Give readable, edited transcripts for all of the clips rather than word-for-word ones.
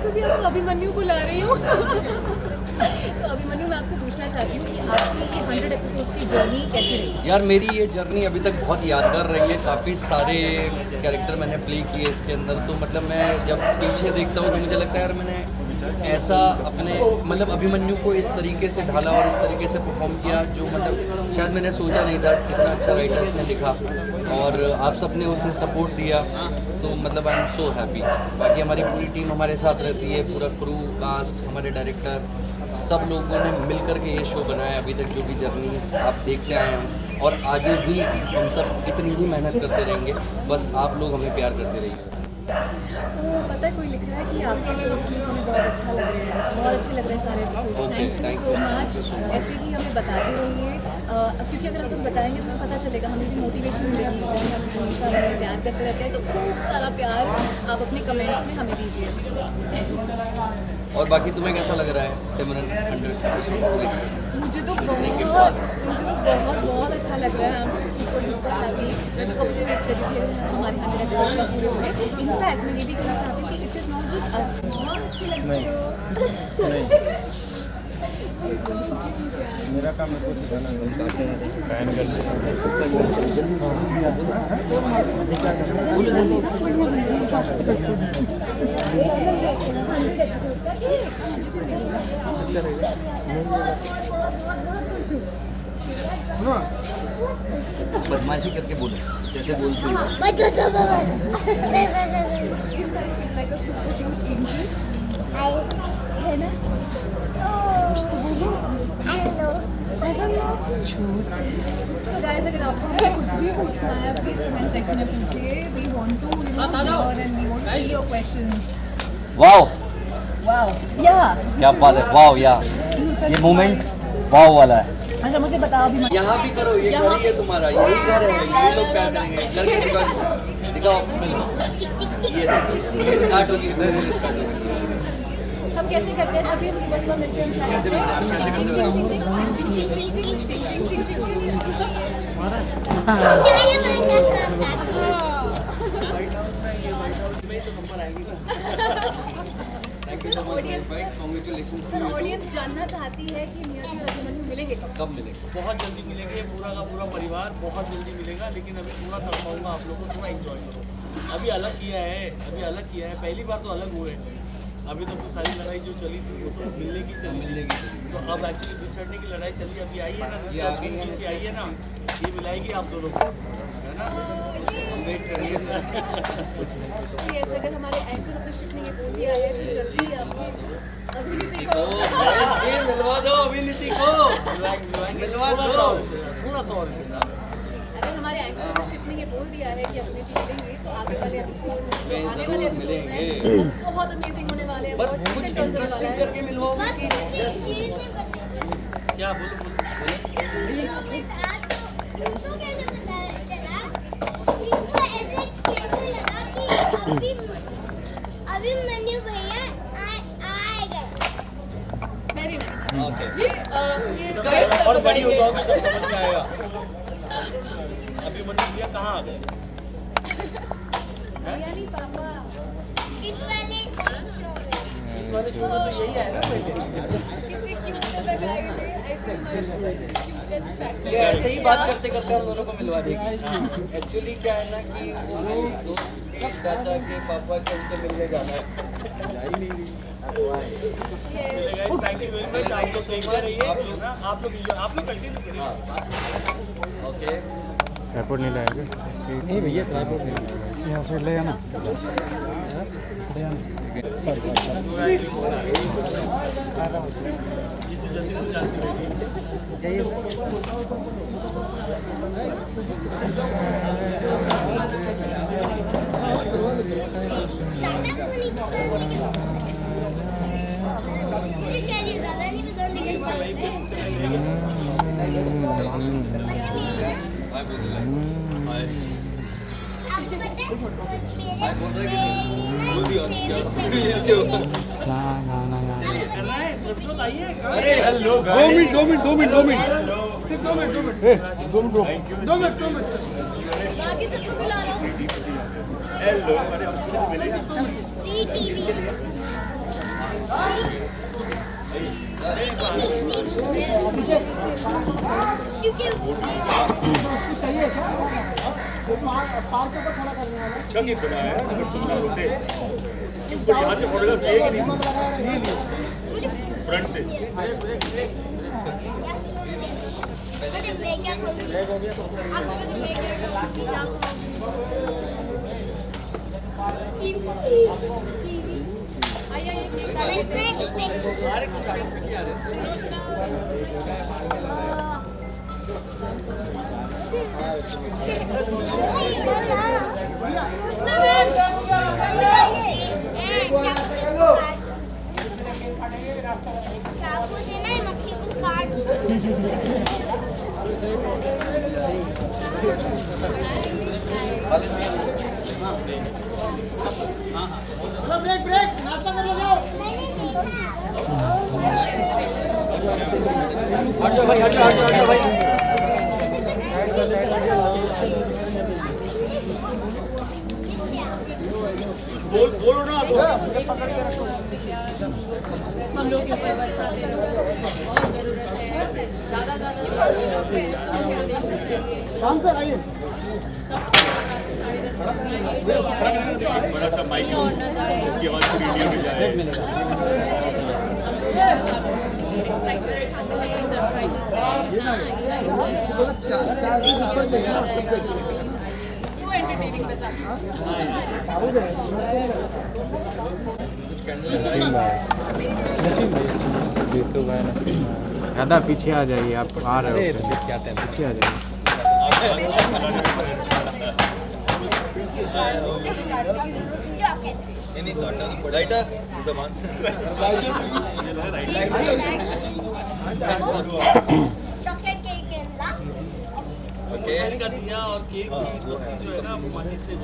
क्योंकि आपको अभिमन्यु बुला रही हूँ। तो अभिमन्यु, मैं आपसे पूछना चाहती हूँ कि आपकी ये 100 एपिसोड्स की जर्नी कैसी रही? यार मेरी ये जर्नी अभी तक बहुत यादगार रही है। काफ़ी सारे कैरेक्टर मैंने प्ले किए इसके अंदर, तो मतलब मैं जब पीछे देखता हूँ तो मुझे लगता है यार मैंने ऐसा अपने मतलब अभिमन्यु को इस तरीके से ढाला और इस तरीके से परफॉर्म किया जो मतलब शायद मैंने सोचा नहीं था। कितना अच्छा राइटर्स ने लिखा और आप सब ने उसे सपोर्ट दिया, तो मतलब आई एम सो हैप्पी। बाकी हमारी पूरी टीम हमारे साथ रहती है, पूरा क्रू, कास्ट, हमारे डायरेक्टर, सब लोगों ने मिल कर के ये शो बनाया। अभी तक जो भी जर्नी आप देखते आए हैं और आगे भी हम सब इतनी ही मेहनत करते रहेंगे, बस आप लोग हमें प्यार करते रहिए। तो पता है कोई लिख रहा है कि आपके पोस्ट लिख हमें बहुत अच्छा लग रहा है, बहुत अच्छे लग रहे हैं सारे episodes. Thank you so much. ऐसे ही हमें बताते रहिए, क्योंकि अगर आप बताएंगे तो हमें पता चलेगा, हमें भी मोटिवेशन मिलेगी। जैसे आप हमेशा हमें प्यार करते रहते हैं, तो खूब सारा प्यार आप अपने कमेंट्स में हमें दीजिए। और बाकी तुम्हें कैसा लग रहा है सिमरन 100 एपिसोड? मुझे तो बहुत अच्छा लग रहा है। हम तो सुपर डुपर हैप्पी। मैं तो कब से वेट कर रही थी हमारे 100 एपिसोड्स का पूरे हुए। इनफैक्ट मैं ये भी कहना चाहती हूँ कि it is not just us. मेरा काम है कुछ सिखाना फैन बदमाशी करके बोले जैसे बोलते हैं। So guys, अगर आपको कुछ भी पूछना है प्लीज कमेंट सेक्शन में पूछिए। We want to hear and we want to see your questions. Wow या क्या बात है, वाओ या ये मोमेंट वाओ वाला है। अच्छा मुझे बताओ अभी यहाँ भी करो, ये घर ही है तुम्हारा, यही घर है, ये लोग प्यार करेंगे। लड़के दिखाओ, ये स्टार्ट होगी। हम कैसे करते हैं जब भी हम सुबह मिलते हैं, हम क्या सर ऑडियंस जानना चाहती है कि नियति और अभिमन्यु मिलेंगे कब मिलेंगे? बहुत जल्दी मिलेंगे, पूरा का पूरा परिवार बहुत जल्दी मिलेगा। लेकिन अभी पूरा कर पाऊंगा आप लोगों को, थोड़ा एंजॉय करो। अभी अलग किया है, पहली बार तो अलग हुए। अभी तो सारी लड़ाई जो चली थी वो तो मिलने की चली। तो अब एक्चुअली बिछड़ने की लड़ाई चली। अभी आई है ना, ये आई है ना, ये मिलाएगी आप दोनों को, है ना? हम वेट करेंगे। अगर हमारे एंकर ऑफ द शिप ने ये बोल दिया है तो जल्दी अभिनीति को मिलवा दो, अभिनीति को मिलवा दो, थोड़ा सा और इंतजार। अगर हमारे एंकर ऑफ द शिप ने ये बोल दिया है कि अभिनीति मिलेंगे तो आगे वाले एपिसोड्स, आने वाले एपिसोड्स हैं बहुत अमेजिंग होने वाले हैं। बट कुछ इंटरेस्टिंग करके मिलवाओगे क्या बोलो अभिमन्यु भैया आए गए। Very nice. ओके, ये इसका और बड़ी हो जाओगे तो समझ में आएगा। अभिमन्यु भैया कहाँ आ गए? यानी पापा इस वाले शो में तो यही है ना पहले। कितने क्यूट लग रहा है। आई थिंक हमारे शो का सबसे क्यूटेस्ट फैक्टर ये ऐसे ही बात करते करते हम दोनों को मिलवा देगी। एक्चुअली क्या है ना कि वो मेरी दोस्त के चाचा के पापा के उनसे मिलने जाना है। Thank you very much. आप लोग देखते रहिए, आप लोग कंटिन्यू करिए। ओके, एयरपोर्ट नहीं लाएंगे? नहीं भैया, एयरपोर्ट नहीं, यहाँ से ले आना। जल्दी हो जाती है। अरे हेलो, 2 मिनट बाकी सबको बुला लो। हेलो, अच्छा नहीं चला है अगर तुम ना होते इसके ऊपर यहाँ से फोटोग्राफ लिए कि नहीं फ्रंट से चाकू से ना मक्खी को काट ब्रेक नाश्ता कर लो हट जाओ भाई हट जाओ भाई बोलो ना हम लोग के ऊपर बरसाते रहो बहुत ज़रूरत है ज़्यादा काम से आइए बड़ा सा माइक इसकी आवाज़ पूरी इंडिया में जाए सो एंटरटेनिंग के साथ दादा पीछे आ जाइए आप आ रहे हो पीछे आ जाइए राइटर ज़बान से चॉकलेट केक के लास्ट ओके का दिया और केक की रोटी जो है ना वो माचिस से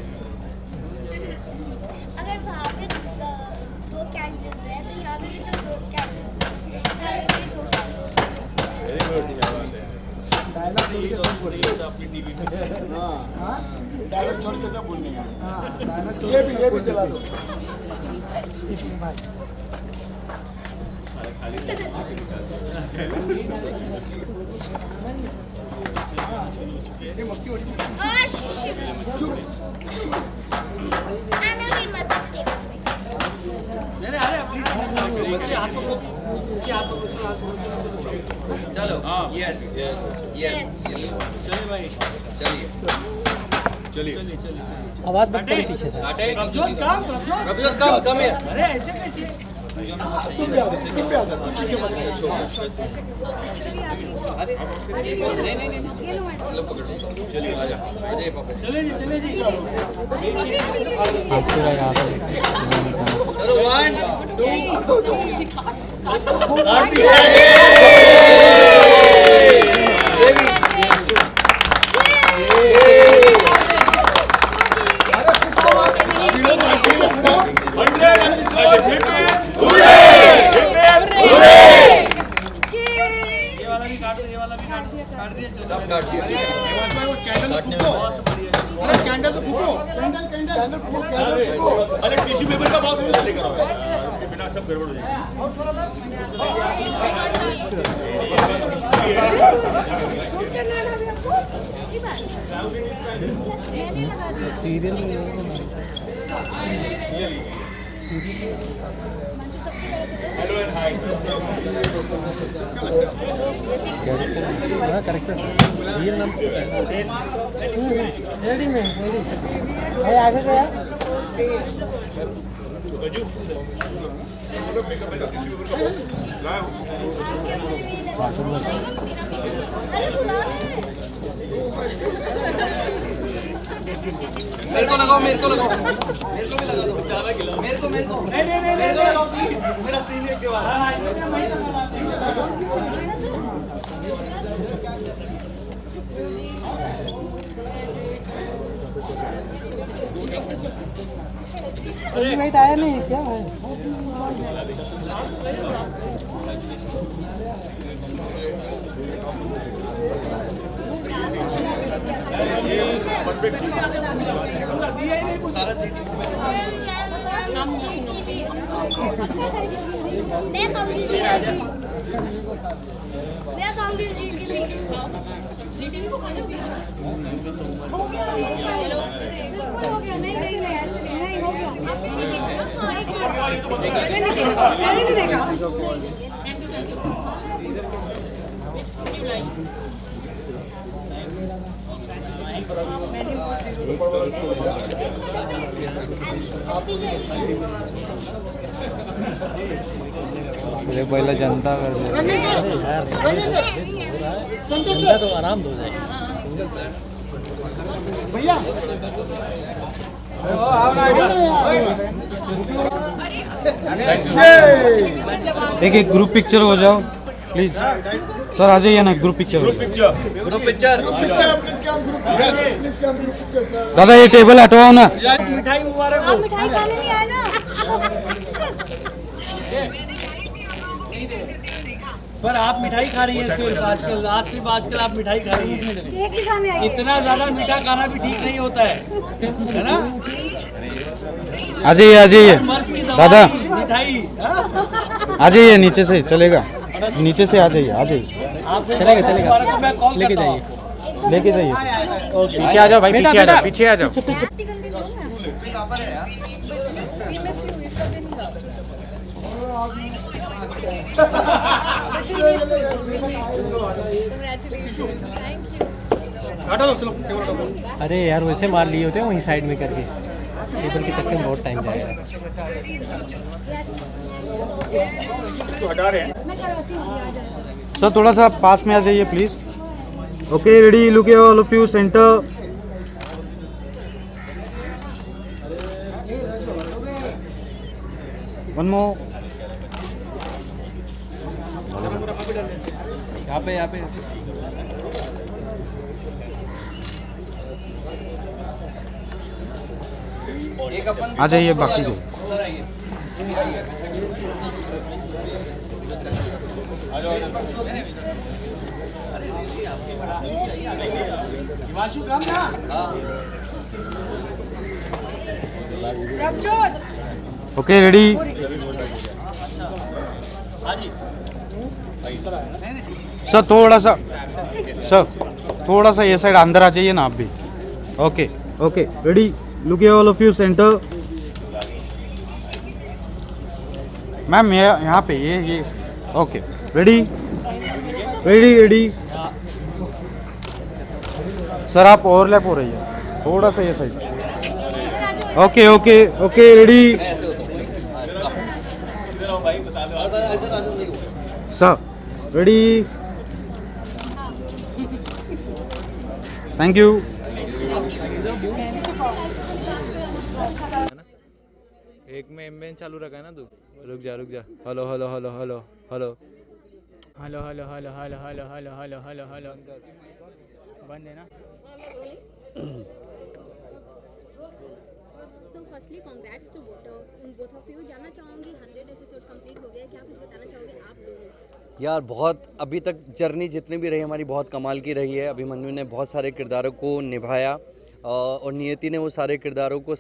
अगर वहाँ पे दो कैंडल्स हैं तो यहाँ पे भी तो दो कैंडल्स हैं अपनी टीवी में डायलॉग छोड़ के सब बोलने का ये भी चला दो चलो यस यस यस चलिए भाई चलिए चलिए आवाज मत करो पीछे प्रभजोत काम प्रभजोत कम है अरे ऐसे कैसे चलिए आजा अजय पापा चले जी चलो 1 2 सब काट दिया कैंडल तो फूको कैंडल फूको अरे टिश्यू पेपर का बॉक्स मुझे लेकर आओ इसके बिना सब गड़बड़ हो जाएगी serial hello and hi character real नाम रेडी में भाई आगे गया मेरे को लगाओ मेरे को भी लगा दो मेरे को लगाओ प्लीज मेरा सीनियर के बाद इनवाइट आया नहीं क्या है सारा सिटी मैं कौन सी मेरा सॉन्ग इज जीटीवी को खाना भी हो गया नहीं हो गया आपने नहीं देखा हाँ एक मैंने नहीं देखा अरे पहले जनता कर दे जनता तो आराम हो जाए भैया एक एक ग्रुप पिक्चर हो जाओ प्लीज सर आ जाइए ना ग्रुप पिक्चर ग्रुप पिक्चर दादा ये टेबल हटवाओ ना मिठाई मुबारक हो मिठाई खाने नहीं आए ना पर आप मिठाई खा रही हैं सिर्फ आजकल आजकल आप मिठाई खा रही हैं केक भी खाने आए इतना ज्यादा मीठा खाना भी ठीक नहीं होता है ना आ जाइए मर्ज की दादा दवाई मिठाई हाँ? आ जाइए नीचे से चलेगा नीचे से आ जाइए आप चलेगा मैं कॉल लेके जाइए लेके जाइए पीछे आ जाओ भाई पीछे आ जाओ पीछे आ जाओ We miss you. You come in here. Congratulations. Thank you. हटा दो चलो टेबल हटा दो अरे यार वैसे मार लिए होते वहीं साइड में करके टेबल के चक्कर में बहुत टाइम जाएगा इसको हटा रहे हैं सर थोड़ा सा पास में आ जाइए please okay ready look at all of you center one more यहाँ पे एक अपन आ जाइए बाकी को सर आइए हिमांशु काम ना ओके रेडी हाँ जी सर थोड़ा सा ये साइड अंदर आ जाइए ना आप भी okay okay ready look at all of you center ma'am यहाँ पे ये ओके रेडी सर आप ओवरलैप हो रही है थोड़ा सा ये साइड ओके रेडी ऐसे होता है सर रेडी थैंक यू एक में एम्बेन चालू रखा है ना तू रुक जा hello hello hello hello hello hello hello hello hello hello hello hello hello hello बंद है ना So firstly, congrats to both of you. जानना चाहूँगी 100 एपिसोड कंप्लीट हो गया, क्या कुछ बताना चाहोगे आप दोनों? यार बहुत अभी तक जर्नी जितनी भी रही हमारी बहुत कमाल की रही है। अभिमन्यु ने बहुत सारे किरदारों को निभाया और नियति ने वो सारे किरदारों को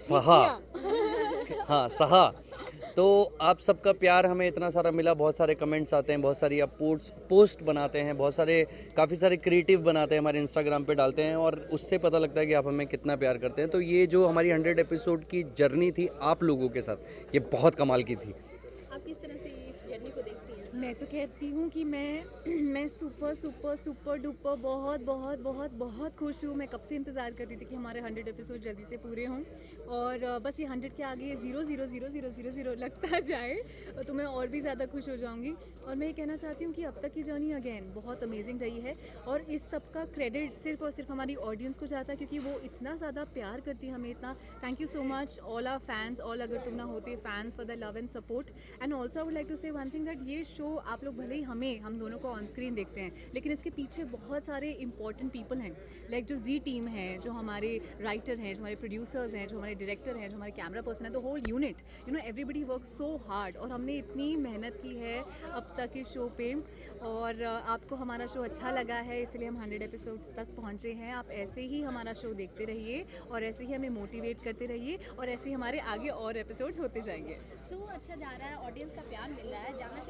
सहा तो आप सबका प्यार हमें इतना सारा मिला, बहुत सारे कमेंट्स आते हैं, बहुत सारी आप पोस्ट बनाते हैं, बहुत सारे काफ़ी सारे क्रिएटिव बनाते हैं, हमारे इंस्टाग्राम पे डालते हैं और उससे पता लगता है कि आप हमें कितना प्यार करते हैं। तो ये जो हमारी 100 एपिसोड की जर्नी थी आप लोगों के साथ, ये बहुत कमाल की थी। आप किस तरह से इस जर्नी को देखती हैं? मैं तो कहती हूँ कि मैं सुपर सुपर सुपर डुपर बहुत बहुत बहुत बहुत खुश हूँ। मैं कब से इंतज़ार कर रही थी कि हमारे 100 एपिसोड जल्दी से पूरे हों और बस ये 100 के आगे 0000000 लगता जाए तो मैं और भी ज़्यादा खुश हो जाऊँगी। और मैं ये कहना चाहती हूँ कि अब तक की जर्नी अगेन बहुत अमेजिंग रही है और इस सब का क्रेडिट सिर्फ और सिर्फ हमारी ऑडियंस को जाता है क्योंकि वो इतना ज़्यादा प्यार करती है हमें, इतना thank you so much all our fans, all अगर तुम ना होते fans for the love and support. And also I would like to say one thing that ये शो आप लोग भले ही हम दोनों को ऑन स्क्रीन देखते हैं लेकिन इसके पीछे बहुत सारे इंपॉर्टेंट पीपल हैं, लाइक जो जी टीम है, जो हमारे राइटर हैं, जो हमारे प्रोड्यूसर्स हैं, जो हमारे डायरेक्टर हैं, जो हमारे कैमरा पर्सन है, the whole unit, you know everybody work so hard और हमने इतनी मेहनत की है अब तक इस शो पे और आपको हमारा शो अच्छा लगा है इसलिए हम 100 एपिसोड्स तक पहुँचे हैं। आप ऐसे ही हमारा शो देखते रहिए और ऐसे ही हमें मोटिवेट करते रहिए और ऐसे ही हमारे आगे और एपिसोड होते जाएंगे। शो अच्छा जा रहा है, ऑडियंस का प्यार मिल रहा है, जानना चाहूँगी अभी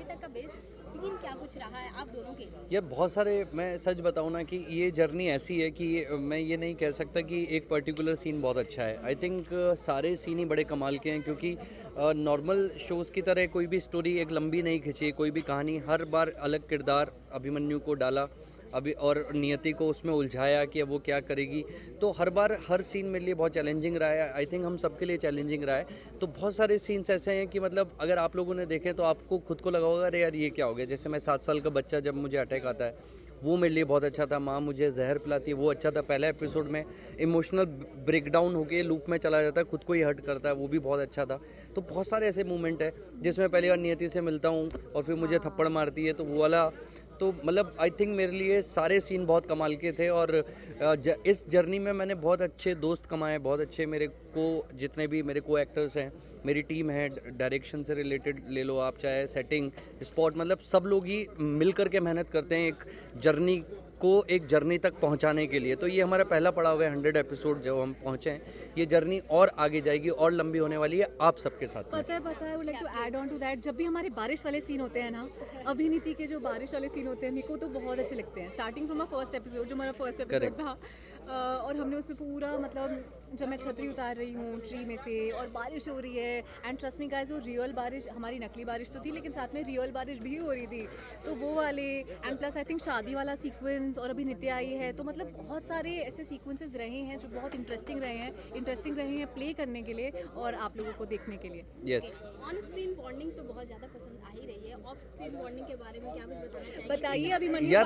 अभी तक का बेस्ट सीन क्या कुछ रहा है आप दोनों के लिए? ये बहुत सारे, मैं सच बताऊँ ना कि ये जर्नी ऐसी है कि मैं ये नहीं कह सकता कि एक पर्टिकुलर सीन बहुत अच्छा है। आई थिंक सारे सीन ही बड़े कमाल के हैं, क्योंकि नॉर्मल शोज़ की तरह कोई भी स्टोरी एक लंबी नहीं खिंची, कोई भी कहानी, हर बार अलग किरदार अभिमन्यु को डाला अभी और नियति को उसमें उलझाया कि अब वो क्या करेगी। तो हर बार हर सीन मेरे लिए बहुत चैलेंजिंग रहा है। आई थिंक हम सबके लिए चैलेंजिंग रहा है। तो बहुत सारे सीन्स ऐसे हैं कि मतलब अगर आप लोगों ने देखे तो आपको खुद को लगा होगा अरे यार ये क्या हो गया। जैसे मैं 7 साल का बच्चा, जब मुझे अटैक आता है, वो मेरे लिए बहुत अच्छा था। माँ मुझे जहर पिलाती है, वो अच्छा था। पहले एपिसोड में इमोशनल ब्रेकडाउन होके लूप में चला जाता है, खुद को ही हर्ट करता है, वो भी बहुत अच्छा था। तो बहुत सारे ऐसे मूवमेंट है जिसमें पहली बार नियति से मिलता हूँ और फिर मुझे थप्पड़ मारती है, तो वो वाला, तो मतलब आई थिंक मेरे लिए सारे सीन बहुत कमाल के थे। और इस जर्नी में मैंने बहुत अच्छे दोस्त कमाए, बहुत अच्छे मेरे को जितने भी मेरे को एक्टर्स हैं, मेरी टीम है, डायरेक्शन से रिलेटेड ले लो आप, चाहे सेटिंग, स्पॉट, मतलब सब लोग ही मिल कर के मेहनत करते हैं एक जर्नी को एक जर्नी तक पहुंचाने के लिए। तो ये हमारा पहला पड़ाव है 100 एपिसोड जब हम पहुंचे हैं। ये जर्नी और आगे जाएगी और लंबी होने वाली है आप सबके साथ। पता है would like to add on to that, जब भी हमारे बारिश वाले सीन होते हैं ना, अभिनीति के जो बारिश वाले सीन होते हैं मेरे को तो बहुत अच्छे लगते हैं। स्टार्टिंग फ्रॉम फर्स्ट एपिसोड, जो हमारा फर्स्ट एपिसोड था, और हमने उसमें पूरा मतलब जब मैं छतरी उतार रही हूँ ट्री में से और बारिश हो रही है, एंड ट्रस्ट मी गाइस, वो रियल बारिश, हमारी नकली बारिश तो थी लेकिन साथ में रियल बारिश भी हो रही थी, तो वो वाले, एंड प्लस आई थिंक शादी वाला सीक्वेंस, और अभी नित्य आई है, तो मतलब बहुत सारे ऐसे सीक्वेंसेस रहे हैं जो बहुत इंटरेस्टिंग रहे हैं प्ले करने के लिए और आप लोगों को देखने के लिए। यस, ऑन स्क्रीन बॉन्डिंग तो बहुत ज़्यादा पसंद आ ही रही है, ऑफ स्क्रीन बॉन्डिंग के बारे में क्या कुछ बताना चाहिए? बताइए अभिमन्यु। यार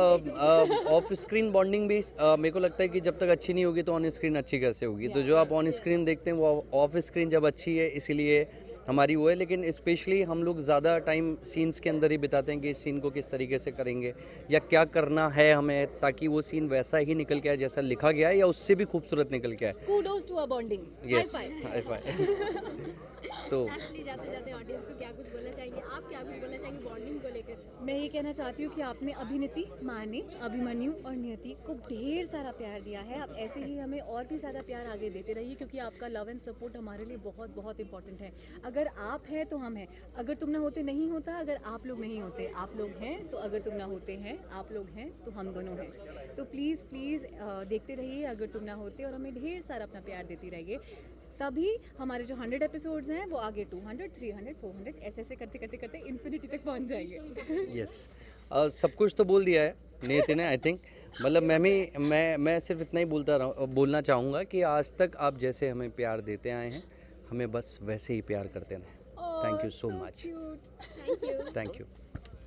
ऑफ स्क्रीन बॉन्डिंग भी मेरे को लगता है कि जब तक अच्छी नहीं होगी तो ऑन स्क्रीन अच्छी कैसे होगी। तो जो आप ऑन स्क्रीन देखते हैं वो ऑफ स्क्रीन जब अच्छी है, इसीलिए हमारी वो है। लेकिन स्पेशली हम लोग ज़्यादा टाइम सीन्स के अंदर ही बिताते हैं कि इस सीन को किस तरीके से करेंगे या क्या करना है हमें, ताकि वो सीन वैसा ही निकल के आए जैसा लिखा गया है या उससे भी खूबसूरत निकल के आए। Kudos to our bonding. Yes, high five. तो एक्चुअली जाते जाते ऑडियंस को क्या कुछ बोलना चाहेंगे, आप क्या कुछ बोलना चाहेंगे बॉन्डिंग को लेकर? मैं ये कहना चाहती हूँ कि आपने अभिनीति, माने, अभिमन्यु और नियति को ढेर सारा प्यार दिया है। आप ऐसे ही हमें और भी ज़्यादा प्यार आगे देते रहिए, क्योंकि आपका लव एंड सपोर्ट हमारे लिए बहुत बहुत इंपॉर्टेंट है। अगर आप हैं तो हम हैं, अगर तुम ना होते नहीं होता, अगर आप लोग नहीं होते आप लोग हैं, तो अगर तुम ना होते हैं आप लोग हैं, तो हम दोनों हैं। तो प्लीज़ प्लीज़ देखते रहिए अगर तुम ना होते, और हमें ढेर सारा अपना प्यार देती रहिए। तभी हमारे जो 100 एपिसोड्स हैं वो आगे 200, 300, 400 ऐसे ऐसे करते करते करते इन्फिनिटी तक पहुंच जाएंगे। यस, सब कुछ तो बोल दिया है नियति ने। आई थिंक मतलब मैं सिर्फ इतना ही बोलना चाहूँगा कि आज तक आप जैसे हमें प्यार देते आए हैं, हमें बस वैसे ही प्यार करते रहें। Thank you so much. Thank you.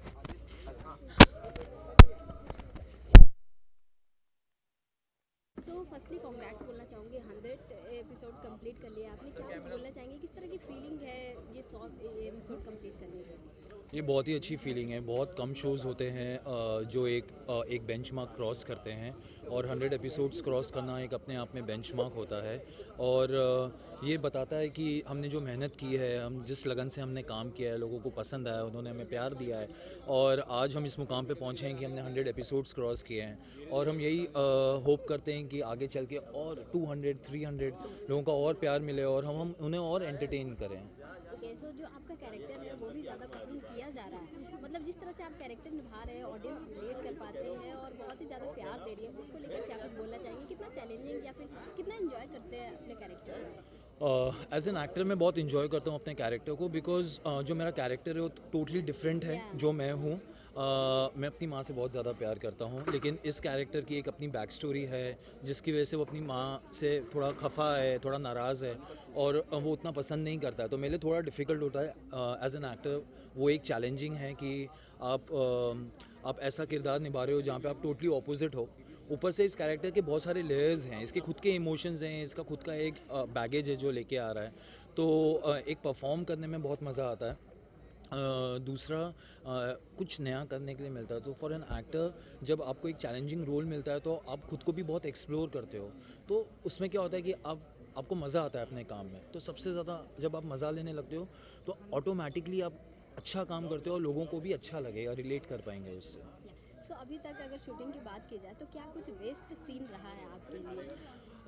So firstly congrats बोलना चाहूँगी, 100 एपिसोड कंप्लीट कर लिया आपने, क्या कुछ बोलना चाहेंगे, किस तरह की फीलिंग है ये 100 एपिसोड कंप्लीट करने की? ये बहुत ही अच्छी फीलिंग है। बहुत कम शोज़ होते हैं जो एक बेंचमार्क क्रॉस करते हैं, और 100 एपिसोड्स क्रॉस करना एक अपने आप में बेंचमार्क होता है। और ये बताता है कि हमने जो मेहनत की है, हम जिस लगन से हमने काम किया है, लोगों को पसंद आया, उन्होंने हमें प्यार दिया है, और आज हम इस मुकाम पे पहुँचे हैं कि हमने 100 एपिसोड्स क्रॉस किए हैं। और हम यही होप करते हैं कि आगे चल के और 200, 300 लोगों का और प्यार मिले और हम उन्हें और एंटरटेन करें। ओके, सो जो आपका कैरेक्टर है वो भी ज़्यादा पसंद किया जा रहा है, मतलब जिस तरह से आप कैरेक्टर निभा रहे हैं ऑडियंस रिलेट कर पाते हैं और बहुत ही ज़्यादा प्यार दे रही है, उसको लेकर क्या कुछ बोलना चाहेंगे? कितना चैलेंजिंग या फिर कितना एंजॉय करते हैं अपने कैरेक्टर में? एज एन एक्टर मैं बहुत इन्जॉय करता हूँ अपने कैरेक्टर को, बिकॉज जो मेरा कैरेक्टर है वो टोटली डिफरेंट है जो मैं हूँ। मैं अपनी माँ से बहुत ज़्यादा प्यार करता हूँ, लेकिन इस कैरेक्टर की एक अपनी बैक स्टोरी है जिसकी वजह से वो अपनी माँ से थोड़ा खफा है, थोड़ा नाराज़ है, और वो उतना पसंद नहीं करता है। तो मेरे लिए थोड़ा डिफ़िकल्ट होता है एज एन एक्टर, वो एक चैलेंजिंग है कि आप ऐसा किरदार निभा रहे हो जहाँ पे आप टोटली ऑपोजिट हो। ऊपर से इस कैरेक्टर के बहुत सारे लेयर्स हैं, इसके खुद के इमोशंस हैं, इसका खुद का एक बैगेज है जो लेके आ रहा है, तो एक परफॉर्म करने में बहुत मज़ा आता है। दूसरा कुछ नया करने के लिए मिलता है। तो फॉर एन एक्टर जब आपको एक चैलेंजिंग रोल मिलता है तो आप खुद को भी बहुत एक्सप्लोर करते हो, तो उसमें क्या होता है कि आपको मज़ा आता है अपने काम में। तो सबसे ज़्यादा जब आप मज़ा लेने लगते हो तो ऑटोमेटिकली आप अच्छा काम करते हो और लोगों को भी अच्छा लगेगा, रिलेट कर पाएंगे उससे। सो अभी तक अगर शूटिंग की बात की जाए तो क्या कुछ बेस्ट सीन रहा है आपके लिए?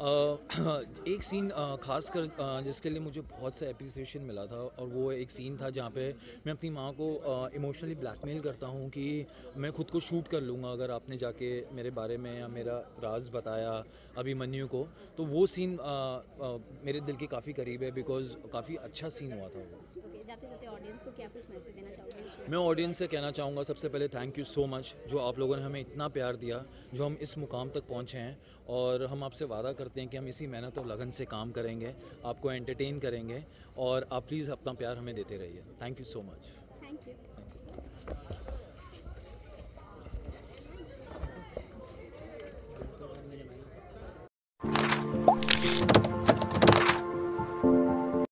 एक सीन खास कर जिसके लिए मुझे बहुत सा एप्रिसिएशन मिला था, और वो एक सीन था जहाँ पे मैं अपनी माँ को इमोशनली ब्लैकमेल करता हूँ कि मैं खुद को शूट कर लूँगा अगर आपने जाके मेरे बारे में या मेरा राज बताया अभिमन्यु को। तो वो सीन मेरे दिल के काफ़ी करीब है, बिकॉज काफ़ी अच्छा सीन हुआ था वो। ओके, जाते जाते ऑडियंस को क्या कुछ मैसेज देना चाहोगे? मैं ऑडियंस से कहना चाहूँगा, सबसे पहले थैंक यू सो मच जो आप लोगों ने हमें इतना प्यार दिया, जो हम इस मुकाम तक पहुँचे हैं, और हम आपसे वादा करते हैं कि हम इसी मेहनत और लगन से काम करेंगे, आपको एंटरटेन करेंगे, और आप प्लीज़ अपना प्यार हमें देते रहिए। Thank you so much. Thank you.